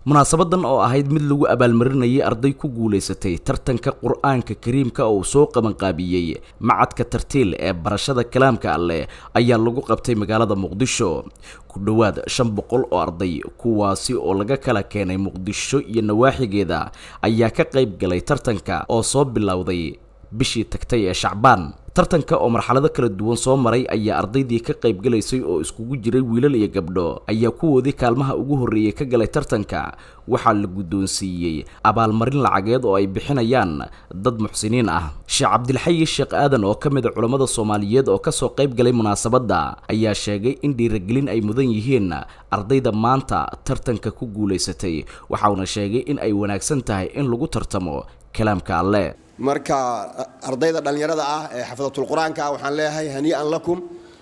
munaasabadan oo ahayd mid lagu abaalmarinayay arday ku guuleysatay tartanka quraanka kariimka oo soo qaban qaabiyay macadka tartiil ee barashada kalaamka Alle ayaa lagu qabtay magaalada Muqdisho ku dhawaad 500 oo arday kuwaasi oo laga kala keenay Muqdisho iyo nawaaxigeeda ayaa ka qayb galay tartanka oo soo bilowday bishii tagtay ee Shacbaan tartanka oo marxalado kala duwan soo maray ayaa ardaydii ka qayb galaysay oo iskugu jiray wiilal iyo gabdho ayaa kuwoodii kaalmaha ugu horeeyay ka galay tartanka waxa la guddoonsiiyay abaalmarin lacageed oo ay bixinayaan dad muxsiniin ah Sheekh Cabdilxay Sheekh Aadan oo kamid ah culimada Soomaaliyeed oo ka soo qayb galay munaasabada ayaa sheegay in dhiirigelin ay mudan yihiin ardayda maanta tartanka ku guuleysatay waxa uu sheegay in ay wanaagsan tahay in lagu tartamo kalaamka Alle marka ardayda dhalinyarada ah ee xafadatul quraanka waxaan leeyahay hanii'an lakum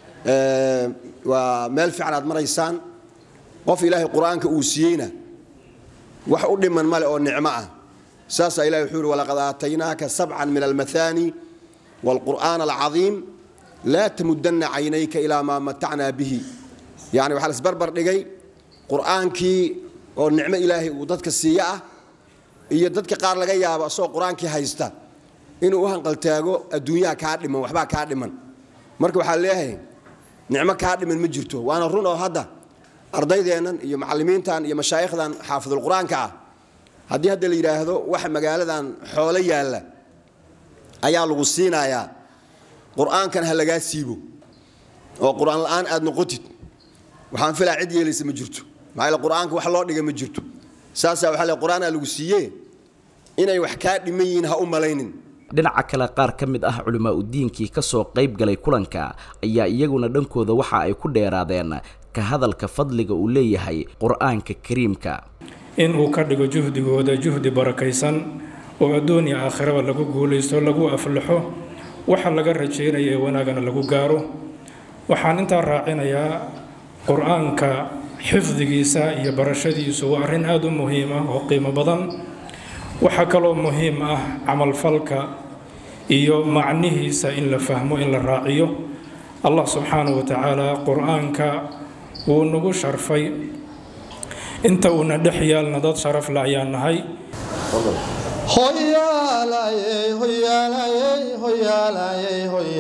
waa meel fiican aad maraysaan qof ilaahay quraanka uu siiyeyna wax u dhiman male oo nicmo ah saas ilaahay wuxuu walaqad aataynaaka sab'an min al-mathani wal qur'aan al-azim la tamuddanna aynayka ila ma mata'na bihi yani waxa la isbarbar dhigay quraankii oo nicmo ilaahay uu dadka siiya iyo dadka qaar laga yaabo soo quraankii haysta inuu u hanqal taago adduunyaha ka dhiman waxba ka dhiman marka waxa leeyahay nicmo ka dhiman ma jirto waana run oo hadda ardaydeenan iyo macallimiintan iyo mashaayikhdan xaafidul quraanka hadii hadda la yiraahdo wax magaaladan xoolo yaala ayaa lagu siinayaa quraankan ha laga siibo oo quraan la'aan aad noqotid waxaan filaa cid yeelaysa ma jirto maxay quraanka wax loo dhigay ma jirto saasa waxa la quraana lagu siiyay inay wax ka dhiman yihiin ha u malaynin dhinaca kale qaar kamid ah culimada diinkii ka soo qayb galay kulanka ayaa iyaguna dhankooda waxa ay ku dheeraadeen ka hadalka fadliga uu leeyahay quraanka kariimka in uu ka dhigo juhdigooda juhdi barakaysan oo adduun iyo aakhiraba lagu guuleysto lagu aflaxo waxa laga rajaynayo wanaagana lagu gaaro waxaan inta raacinayaa quraanka xifdigiisa iyo barashadiisu waa arrin aad u muhiim ah oo qiimo badan waxa kale oo muhiim ah amal falka iyo macnihiisa in la fahmo in la raaciyo Allah subhanahu wa ta'ala quraanka wuu nagu sharfay inta uu na dhaxyaalna dad sharaf la ayanahay hoyaalay hoyaalay hoyaalay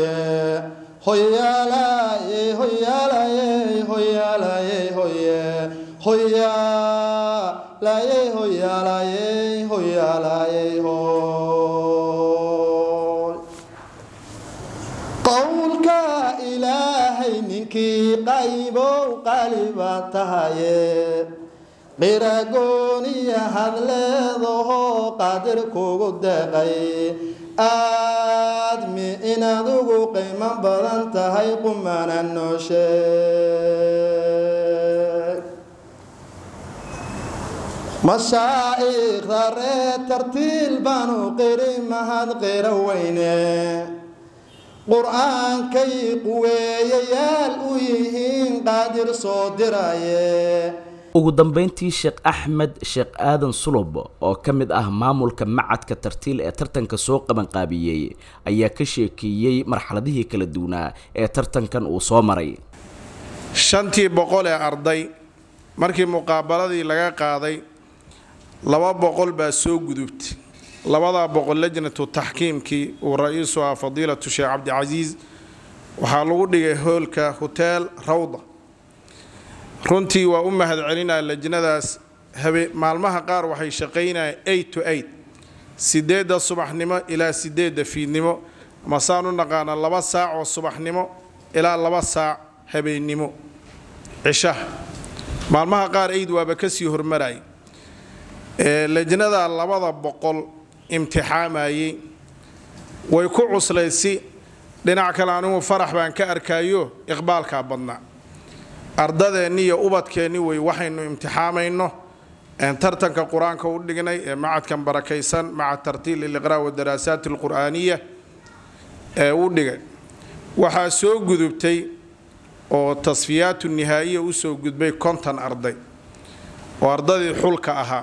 hoyaalay hoyaalay hoyaalay hoyaalay hoyaalay hoyaalay qawlka ilaahay ninkii qaybo qalba tahaye qiragooniya hadleedo qadir kugu deeqay aadmi inaad ugu qiimo badan tahay qumana noo sheeg mashaayikha reer tartiil baanu qiri mahad qira weyne quraankay quweeyayaal u yihiin qaadir soo diraye ugu dambeyntii Sheekh Axmed Sheekh Aadan Sulub oo kamid ah maamulka macadka tartiil ee tartanka soo qaban qaabiyay ayaa ka sheekiyay marxaladihii kala duwanaa ee tartankan uu soo maray 500 ee arday markii muqaabaladii laga qaaday 200 baa soo gudubtay 200 lajnatu tahkiimkii uu ra'iisu fadiilatu Sheekh Abdi Aziz waxa lagu dhigay hoolka hotel Rawda runtii waa u mahad celinaa lajnadaas maalmaha qaar waxay shaqeynayaan 8 to 8 sideeda subaxnimo ilaa sideeda fiidnimo masaan u naqaana 2 saac oo subaxnimo ilaa 2 saac habeenimo cisha maalmaha qaar 8 waaba ka sii hormaray lajnada 200 imtixaamayay way ku cuslaysi dhinac kale anigu farax baan ka arkayo iqbaalka badna ardadeenni iyo ubadkeenni way waxaynu imtixaamayno tartanka quraanka u dhignay ee macadkan barakaysan maca tartiil liqraa wa daraasaat alquraaniya ee u dhigay waxa soo gudubtay oo tasfiyaatu nihaayiya u soo gudbay 50 arday oo ardadii xulka ahaa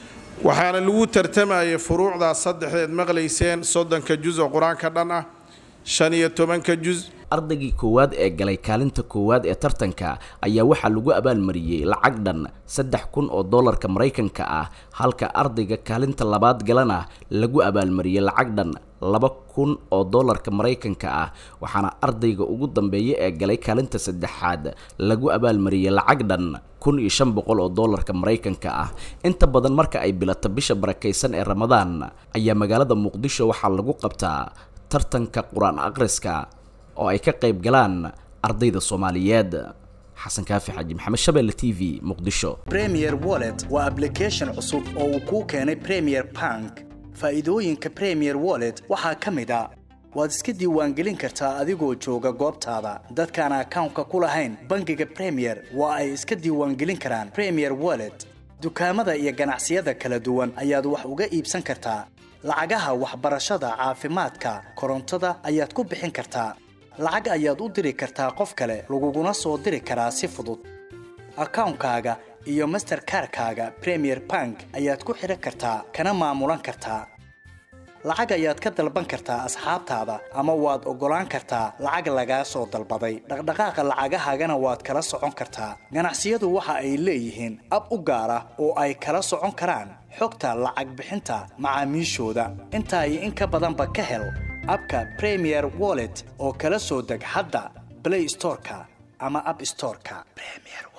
waxaana lagu tartamayay furuucda saddexdeed maqlayseen 30 juz oo quraanka dhan ah 15 juz. ardaygii koowaad ee galay kaalinta koowaad ee tartanka ayaa waxaa lagu abaalmariyay lacag dhan 3,000 oo doolarka Mareykanka ah, halka ardayga kaalinta labaad galana lagu abaalmariyay lacag dhan 2,000 oo doolarka Mareykanka ah, waxaana ardayga ugu dambeeyay ee galay kaalinta saddexaad lagu abaalmariyay lacag dhan 1,500 oo doolarka Mareykanka ah. inta badan marka ay bilato bisha barakeysan ee Ramadaan ayaa magaalada Muqdisho waxaa lagu qabtaa tartanka Qur'aan akhriska oo ay ka qayb galaan ardayda Soomaaliyeed. xasan kaafi xaji maxamed Shabeelle TV Muqdisho. Premier Wallet waa application cusub oo uu ku keenay Premier Bank. faa'iidooyinka Premier Wallet waxaa ka mid ah waad iska diiwaangelin kartaa adigoo jooga goobtaada. dadkaan account-ka ku lahayn bangiga Premier waa ay iska diiwaangelin karaan Premier Wallet. dukaamada iyo ganacsiyada kala duwan ayaad wax uga iibsan kartaa. lacagaha waxbarashada, caafimaadka, korontada ayaad ku bixin kartaa. lacag ayaad u diri kartaa qof kale, laguguna soo diri karaa si fudud. account-kaaga iyo Mastercard-kaaga Premier Bank ayaad ku xiran kartaa kana maamulan kartaa. lacag ayaad ka dalban kartaa asxaabtaada ama waad ogolaan kartaa lacag lagaa soo dalbaday. dhaqdhaqaaqa lacagahaagana waad kala socon kartaa. ganacsiyadu waxa ay leeyihiin ab u gaar ah oo ay kala socon karaan xogta lacag bixinta macaamiishooda. intaa iyo in ka badanba ka hel abka Premier Wallet oo kala soo deg hadda Play Store-ka ama App Store-ka. Premier